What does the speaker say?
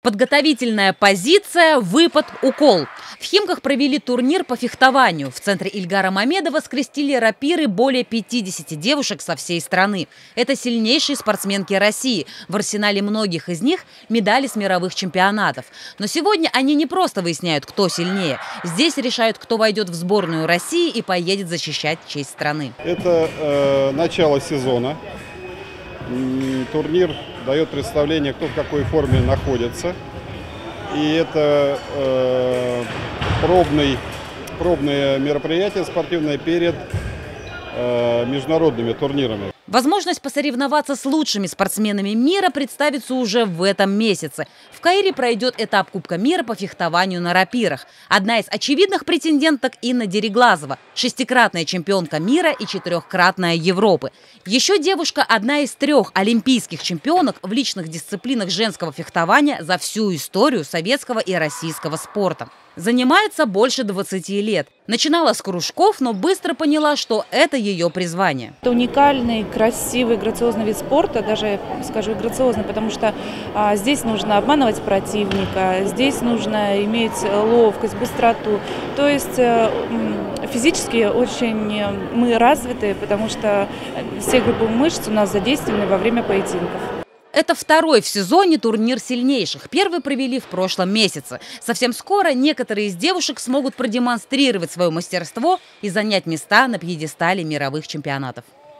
Подготовительная позиция, выпад, укол. В Химках провели турнир по фехтованию. В центре Ильгара Мамедова скрестили рапиры более 50 девушек со всей страны. Это сильнейшие спортсменки России. В арсенале многих из них медали с мировых чемпионатов. Но сегодня они не просто выясняют, кто сильнее. Здесь решают, кто войдет в сборную России и поедет защищать честь страны. Это начало сезона. Турнир дает представление, кто в какой форме находится. И это пробное мероприятие спортивное перед международными турнирами. Возможность посоревноваться с лучшими спортсменами мира представится уже в этом месяце. В Каире пройдет этап Кубка мира по фехтованию на рапирах. Одна из очевидных претенденток – Инна Дереглазова, шестикратная чемпионка мира и четырехкратная Европы. Еще девушка – одна из 3 олимпийских чемпионок в личных дисциплинах женского фехтования за всю историю советского и российского спорта. Занимается больше 20 лет. Начинала с кружков, но быстро поняла, что это ее призвание. Это уникальный, красивый, грациозный вид спорта, даже, скажу, грациозный, потому что здесь нужно обманывать противника, здесь нужно иметь ловкость, быстроту. То есть физически очень мы развиты, потому что все группы мышц у нас задействованы во время поединков. Это второй в сезоне турнир сильнейших. Первый провели в прошлом месяце. Совсем скоро некоторые из девушек смогут продемонстрировать свое мастерство и занять места на пьедестале мировых чемпионатов.